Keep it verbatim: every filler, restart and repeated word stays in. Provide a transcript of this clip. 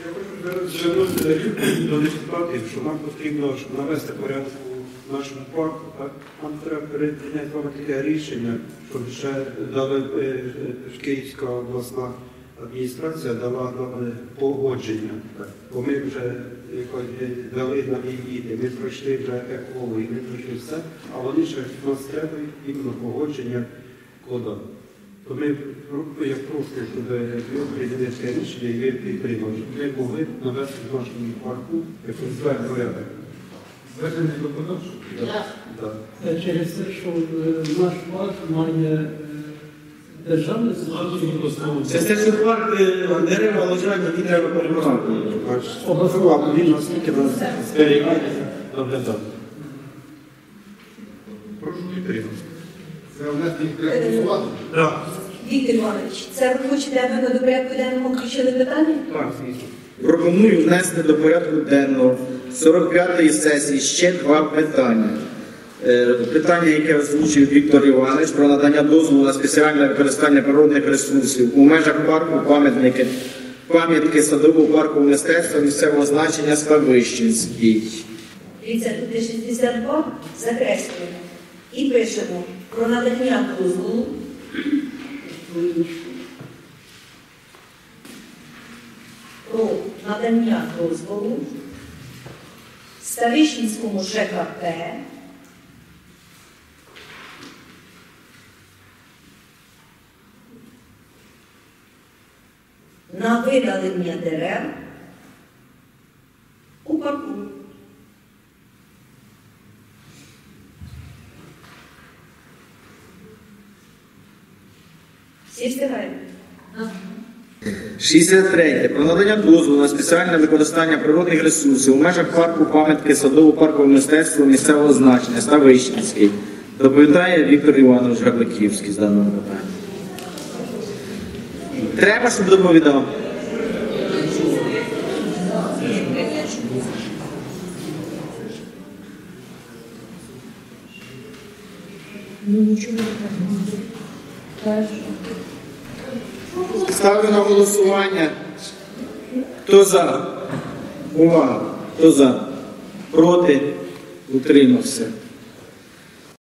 Я хочу звернутися до депутатів, що нам потрібно, щоб навести порядок у нашому парку, так? Нам треба прийняти таке рішення, щоб ще дали Київська обласна адміністрація дала нам погодження. Так? Бо ми вже дали на війні, ми пройшли вже екологію, ми пройшли все, а вони ще нас треба іменно погодження кода. То ми, я прошу, щоб ви прийняли таке рішення і ви підтримали, щоб ми могли навести в нашому парку екологічний порядок. Звернення до подальшого? Так. Через те, що наш парк має державне значення. Це те, що парк дерева лежать, які треба перебирати. Обласнова, він наскільки нас зберігає, доглядати. Прошу підтримати. Це внесення порядку голосувати? Так. Віктор Іванович, це ви хочете, аби ми до порядку денного включили питання? Так, звісно. Пропоную внести до порядку денного сорок п'ятої сесії ще два питання. Е, питання, яке озвучив Віктор Іванович, про надання дозволу на спеціальне використання природних ресурсів у межах парку пам'ятники, пам'ятки садового парку мистецтва місцевого значення Ставищенський. Дивіться, тут є шістдесят два, закреслюємо. І пишемо про надання дозволу про надання дозволу Ставищенському ЖКП на видалення дерев у парку. Всі встигають? шістдесят третє. Про надання дозволу на спеціальне використання природних ресурсів у межах парку пам'ятки садово-паркового мистецтва місцевого значення Ставищенський. Доповідає Віктор Іванович Габликівський з даного питання. Треба, щоб доповідав. Ну нічого не так. Ставлю на голосування. Хто за? Увага. Хто за? Проти? Утримався.